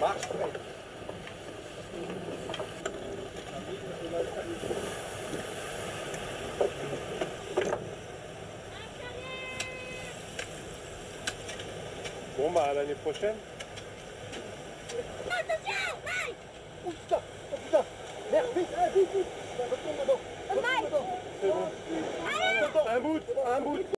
marche. Bon bah à l'année prochaine. Attention, Mike! Oh putain, oh putain. Merde, vite, vite, vite. Retourne dedans. Retourne dedans. C'est bon. Un bout, un bout.